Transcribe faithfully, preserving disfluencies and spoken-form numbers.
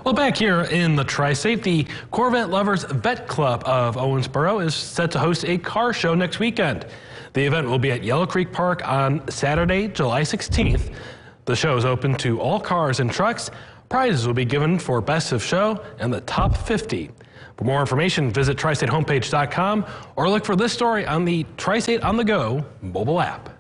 Well, back here in the Tri-State, the Corvette Lovers Vet Club of Owensboro is set to host a car show next weekend. The event will be at Yellow Creek Park on Saturday, July sixteenth. The show is open to all cars and trucks. Prizes will be given for Best of Show and the Top fifty. For more information, visit tri state homepage dot com or look for this story on the Tri-State on the Go mobile app.